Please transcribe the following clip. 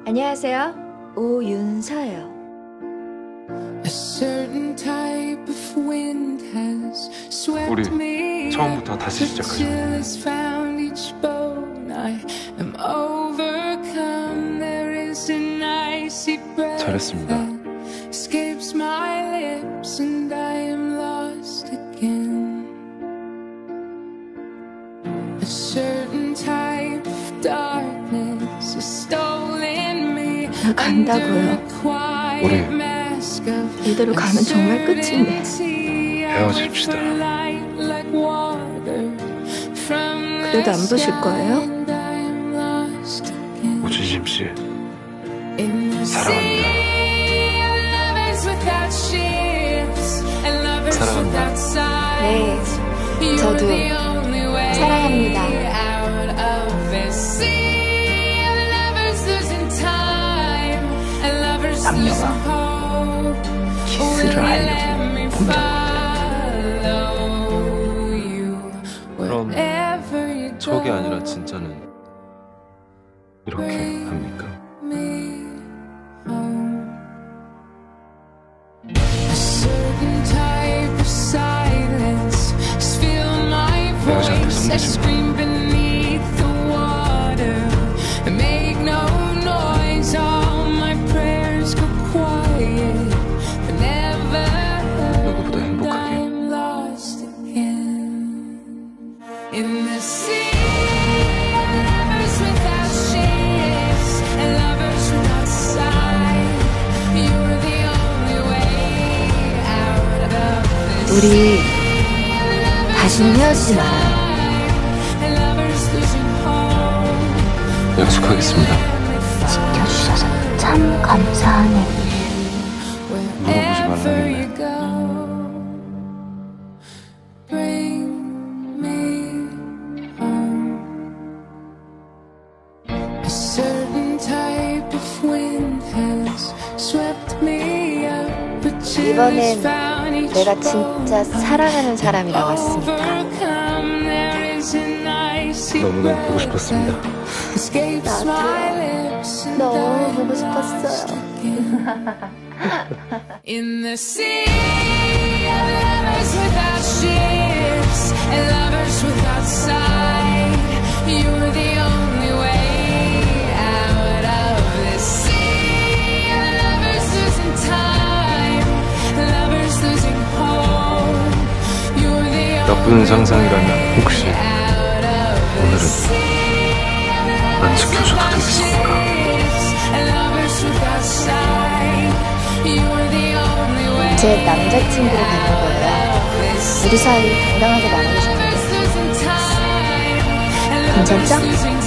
안녕하세요. 오윤서예요. 우리 처음부터 다시 시작하자. 잘했습니다. 간다고요. 우리 이대로 가면 정말 끝인데. 헤어집시다. 그래도 안 보실 거예요? 오진심 씨, 사랑합니다. 사랑합니다. 네, 저도 사랑합니다. 남녀가 키스를 하려고 그럼 저게 아니라 진짜는 이렇게 합니까? 내 여자한테 숨기지 마. 누구보다 행복하게. 우리 다시는 헤어지지 말아요. 약속하겠습니다. 지켜주셔서 참 감사하네. 물어보지 말라는데. 이번엔 내가 진짜 사랑하는 사람이 나왔습니다. 너무너무 보고 싶었습니다. 나도요. 너무 보고 싶었어요. 나쁜 상상이라면 혹시 오늘은 안 지켜줘도 되겠습니까? 제 남자친구로 가는 거예요. 우리 사이 당당하게 나누고 싶은데 괜찮죠?